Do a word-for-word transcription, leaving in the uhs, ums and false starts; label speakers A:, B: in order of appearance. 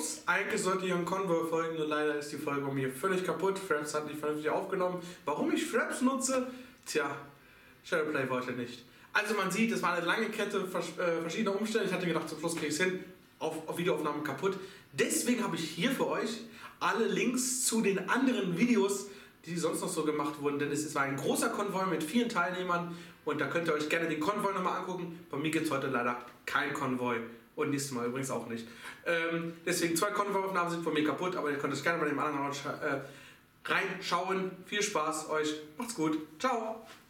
A: Ups, eigentlich sollte hier ein Konvoi folgen, nur leider ist die Folge bei mir völlig kaputt. Fraps hat nicht vernünftig aufgenommen. Warum ich Fraps nutze? Tja, Shadowplay wollte nicht. Also man sieht, es war eine lange Kette verschiedener Umstände. Ich hatte gedacht, zum Schluss kriege ich es hin. Auf, auf Videoaufnahmen kaputt. Deswegen habe ich hier für euch alle Links zu den anderen Videos, die sonst noch so gemacht wurden. Denn es war ein großer Konvoi mit vielen Teilnehmern und da könnt ihr euch gerne den Konvoi nochmal angucken. Bei mir gibt es heute leider kein Konvoi und nächstes Mal übrigens auch nicht. Ähm, deswegen zwei Konvoiaufnahmen sind von mir kaputt, aber ihr könnt euch gerne bei dem anderen äh, reinschauen. Viel Spaß euch, macht's gut, ciao!